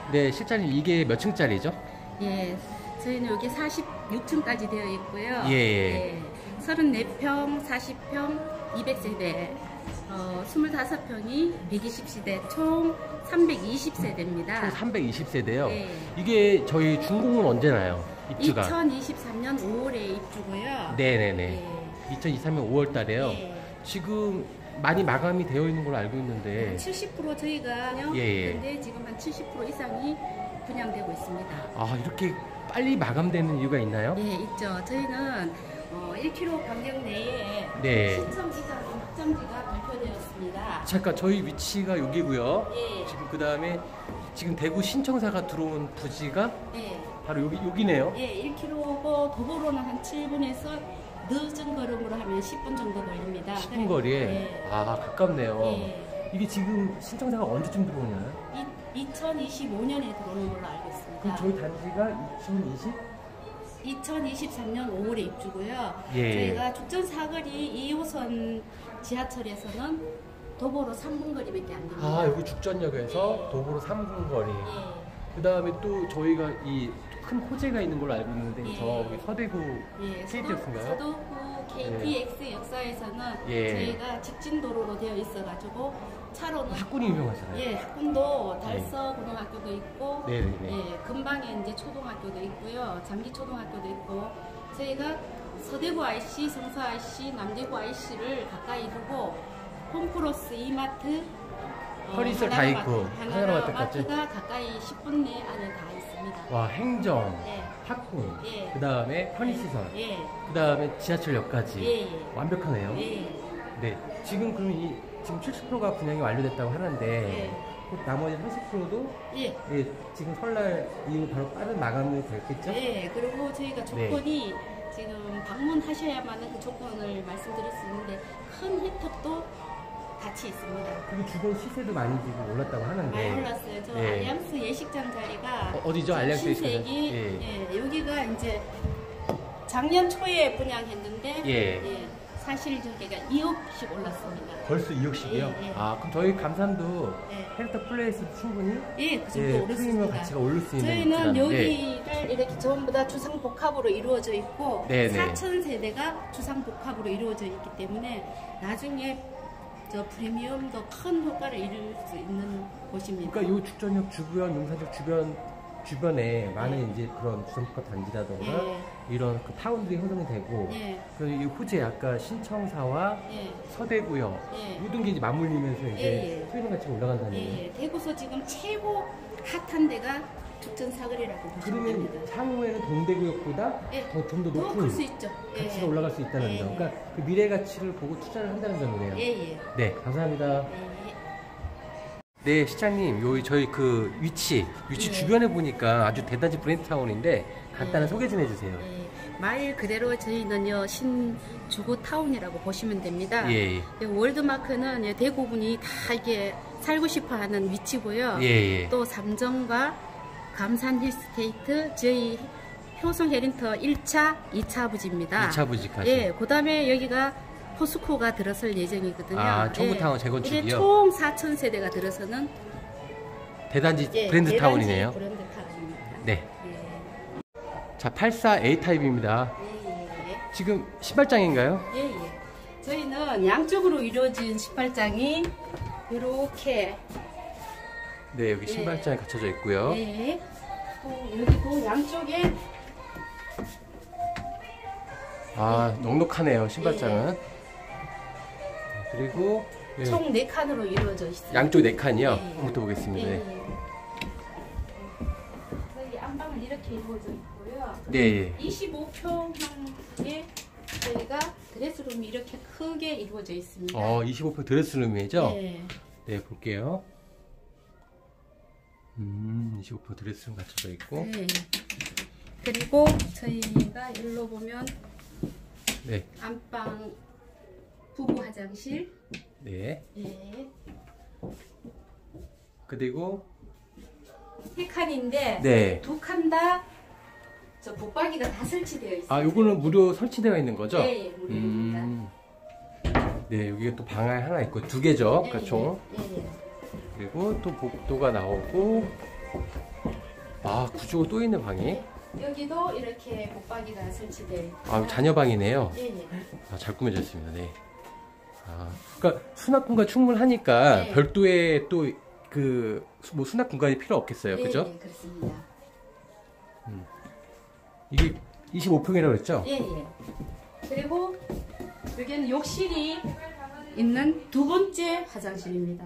네, 실장님 이게 몇 층짜리죠? 예, 저희는 여기 46층까지 되어 있고요. 예. 예, 34평, 40평, 200세대, 25평이 120세대, 총 320세대입니다. 총 320세대요. 예. 이게 저희 준공은 언제 나요? 입주가? 2023년 5월에 입주고요. 네네네. 예. 2023년 5월 달에요. 예. 지금 많이 마감이 되어 있는 걸로 알고 있는데 70% 저희가 예. 근데 지금 한 70% 이상이 분양되고 있습니다. 아, 이렇게 빨리 마감되는 이유가 있나요? 예, 있죠. 저희는 1km 간격 내에 네. 신청 이상 확정지가 발표되었습니다. 잠깐 저희 위치가 여기고요. 예. 지금 그 다음에 지금 대구 신청사가 들어온 부지가 예. 바로 여기네요. 예, 1km고 도보로는 한 7분에서 늦은 걸음으로 하면 10분 정도 걸립니다. 10분 거리에 예. 아, 가깝네요. 예. 이게 지금 신청사가 언제쯤 들어오나요? 2025년에 들어오는 걸로 알고 있습니다. 그럼 저희 단지가 2023년 5월에 입주고요. 예. 저희가 죽전 사거리 2호선 지하철에서는 도보로 3분 거리밖에 안 됩니다. 아, 여기 죽전역에서 도보로 3분 거리. 예. 그 다음에 또 저희가 이 큰 호재가 있는 걸로 알고 있는데 예. 저기 서대구 예, KTX인가요? 서도구 KTX 역사에서는 예. 저희가 직진 도로로 되어 있어가지고 차로는 학군이 유명하잖아요. 예, 학군도 달서 고등학교도 있고, 네네네. 예, 근방에 이제 초등학교도 있고요, 장기 초등학교도 있고, 저희가 서대구 IC, 성서 IC, 남대구 IC를 가까이 두고 홈플러스 이마트, 허리셀 다 있고, 하나마트까지 가까이 10분 내 안에 다 있습니다. 와, 행정, 예. 학군, 예. 그 다음에 편의시설, 예, 그 다음에 지하철역까지 예, 예. 완벽하네요. 예. 네, 지금 그럼 지금 70%가 분양이 완료됐다고 하는데 예. 그 나머지 30%도 예. 예, 지금 설날 이후 바로 빠른 마감이 됐겠죠? 네, 그리고 저희가 조건이 지금 방문하셔야만 그 조건을 말씀드릴 수 있는데 큰 혜택도 같이 있습니다. 그리고 주변 시세도 많이 지금 올랐다고 하는데 많이 올랐어요. 저 예. 알lian스 예식장 자리가 어디죠? 알lian스 예식장? 신세기 예. 예, 여기가 이제 작년 초에 분양했는데 예. 사실 저기가 2억씩 올랐습니다. 벌써 2억씩이요? 예, 예. 아, 그럼 저희 감산도 예. 캐릭터 플레이스 충분히 예, 그 정도 프리미엄 오르습니다. 가치가 오를 수 있는 저희는 위치라는데 여기를 이렇게 전부 다 주상복합으로 이루어져 있고 네네. 4,000세대가 주상복합으로 이루어져 있기 때문에 나중에 저 프리미엄도 큰 효과를 이룰 수 있는 곳입니다. 그러니까 이 죽전역 주변, 용산역 주변에 많은 이제 그런 주상복합 단지라던가 예. 이런 그 타운들이 형성이 되고 예. 그리고 이 호재 아까 신청사와 예. 서대구역 예. 모든 게 이제 맞물리면서 이제 예. 수익 가치가 올라간다는 예. 대구서 지금 최고 핫한 데가 죽전사거리라고 보시면 그러면 됩니다. 향후에는 동대구역보다 예. 좀 더 더 높은 클 수 있죠. 가치가 예. 올라갈 수 있다는 예. 점. 그러니까 그 미래 가치를 보고 투자를 한다는 점이네요. 예. 예. 네, 감사합니다. 예. 네, 시장님, 저희 그 위치 예. 주변에 보니까 아주 대단지 브랜드타운인데 간단한 예. 소개 좀 해주세요. 예, 말 그대로 저희는요 신주구 타운이라고 보시면 됩니다. 예. 월드마크는 대구분이 다 이게 살고 싶어하는 위치고요. 예. 또 삼정과 감산 힐스테이트 저희 효성 해린터 1차, 2차 부지입니다. 2차 부지까지. 예, 그다음에 여기가 포스코가 들어설 예정이거든요. 아, 청구타운 재건축이요? 이게 총 4,000세대가 들어서는 대단지 브랜드 타운이네요. 브랜드 타운입니다. 네. 예. 자, 84A 타입입니다. 예. 지금 신발장인가요? 예. 저희는 양쪽으로 이루어진 신발장이 이렇게 네, 여기 신발장이 갖춰져 있고요. 예. 여기도 양쪽에 아, 넉넉하네요, 신발장은. 그리고 예, 총 4칸으로 이루어져 있습니다. 양쪽 4칸이요. 예. 한번 더 보겠습니다. 네. 저희 안방은 이렇게 이루어져 있고요. 네. 25평에 저희가 드레스룸이 이렇게 크게 이루어져 있습니다. 25평 드레스룸이죠? 네. 네, 볼게요. 25평 드레스룸 갖춰져 있고. 네. 그리고 저희가 일로 보면 네. 안방 부부 화장실. 네. 예. 그리고 3칸인데 네. 2칸 다 저 붙박이가 다 설치되어 있어요. 아, 요거는 무료 설치되어 있는 거죠? 예, 무료입니다. 네, 여기가 또 방에 하나 있고 2개죠. 예, 그러니까 총. 예. 그리고 또 복도가 나오고 아, 구조가 또 있네, 방이. 여기도 이렇게 붙박이가 설치돼. 아, 자녀 방이네요. 예, 예. 아, 잘 꾸며져 있습니다. 네. 아, 그러니까 수납 공간 충분하니까 네. 별도의 또 그 뭐 수납 공간이 필요 없겠어요. 예, 그죠? 예, 그렇습니다. 이게 25평이라고 했죠? 예, 예. 그리고 여기는 욕실이 있는 두 번째 화장실입니다.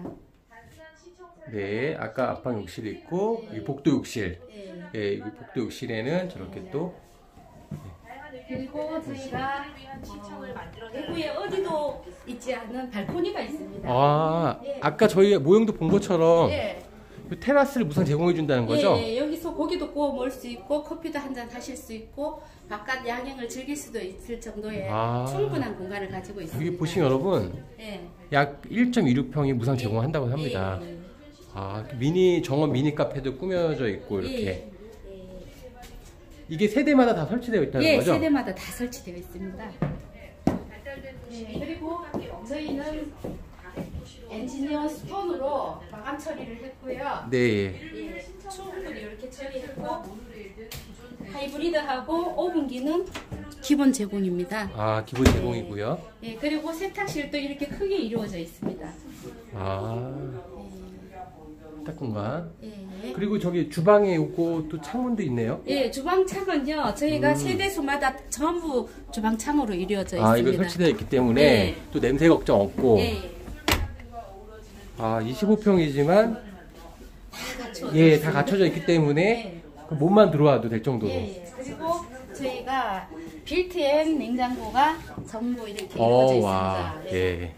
네, 아까 앞방 욕실이 있고 이 복도 욕실. 예. 예, 이 복도 욕실에는 저렇게 또 그리고 저희가 대구에 어디도 있지 않은 발코니가 있습니다. 아, 아까 저희 모형도 본 것처럼 예. 그 테라스를 무상 제공해 준다는 거죠? 예, 예. 여기서 고기도 구워 먹을 수 있고 커피도 한잔 하실 수 있고 바깥 야경을 즐길 수도 있을 정도의 아. 충분한 공간을 가지고 있습니다. 여기 보시면 여러분 예. 약 1.26평이 무상 제공한다고 합니다. 예, 예. 아, 미니 정원 미니 카페도 꾸며져 있고 이렇게. 예, 이게 세대마다 다 설치되어 있다는 예, 거죠? 세대마다 다 설치되어 있습니다. 예, 그리고 저희는 엔지니어 스톤으로 마감 처리를 했고요. 네. 예, 충분히 이렇게 처리했고 하이브리드하고 오븐기는 기본 제공입니다. 아, 기본 제공이고요. 예, 그리고 세탁실도 이렇게 크게 이루어져 있습니다. 아, 세탁 공간. 예. 그리고 저기 주방에 요거 또 창문도 있네요. 예, 주방창은요, 저희가 세대수마다 전부 주방창으로 이루어져 있습니다. 아, 이거 설치되어 있기 때문에 네. 또 냄새 걱정 없고. 예, 아, 25평이지만 갖춰져 예, 있습니다. 다 갖춰져 있기 때문에 예. 그 몸만 들어와도 될 정도로. 예, 예. 그리고 저희가 빌트인 냉장고가 전부 이렇게 이루어져 와, 있습니다. 예.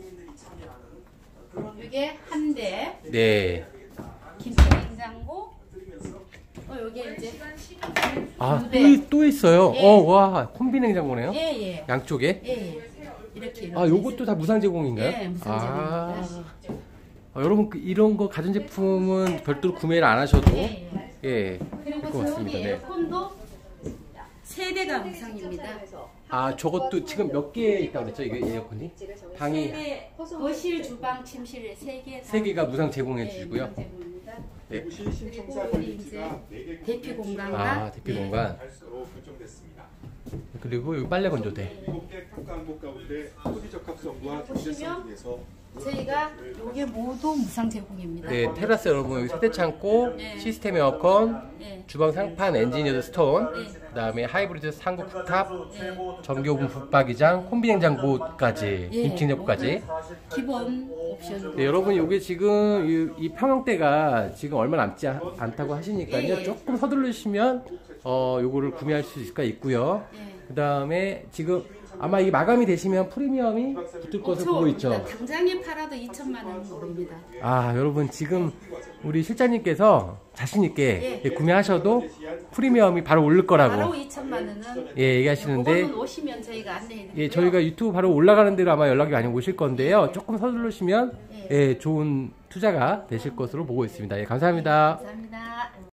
이게 한 대, 네. 김치 냉장고, 여기 이제 아, 네. 또 있어요. 예. 와, 콤비 냉장고네요. 예, 예, 양쪽에. 예, 예. 이렇게 아, 요것도 다 무상 제공인가요? 예, 무상 제공입니다. 여러분 이런 거 가전제품은 별도로 구매를 안 하셔도 예, 예. 예. 그리고 것 같습니다. 저기 네. 에어컨도 세대가 무상입니다. 아, 저것도 지금 몇 개 있다고 그랬죠? 이게 에어컨이? 방이 세대, 거실, 주방, 침실에 세 개가 무상 제공해 예, 주시고요. 무상 제공입니다. 네. 그리고 여기 이제 대피 공간과 아, 대피 공간. 달수로 결정됐습니다. 그리고 여기 빨래 건조대. 7개 평가 항목 가운데 토지 적합성과 경제성 등에서 저희가 요게 모두 무상 제공입니다. 네, 테라스 여러분 여기 세대 창고, 네. 시스템 에어컨, 예. 주방 상판 엔지니어드 스톤, 네. 그다음에 하이브리드 상급 쿡탑, 전기오븐 붙박이장, 콤비 냉장고까지, 예. 김치냉장고까지. 기본 옵션. 네, 여러분 요게 지금 이 평형대가 지금 얼마 남지 않다고 하시니까요. 예. 조금 서두르시면 요거를 구매할 수 있고요. 예. 그다음에 지금 아마 이게 마감이 되시면 프리미엄이 붙을 것으로 보고 있죠. 당장에 팔아도 2천만 원은 오릅니다. 아, 여러분 지금 우리 실장님께서 자신 있게 예. 구매하셔도 프리미엄이 바로 오를 거라고 바로 2천만 원은 예, 얘기하시는데 그거는 오시면 저희가 안내해드릴게요. 예, 저희가 유튜브 바로 올라가는 대로 아마 연락이 많이 오실 건데요. 조금 서두르시면 예, 좋은 투자가 되실 것으로 보고 있습니다. 예, 감사합니다. 감사합니다.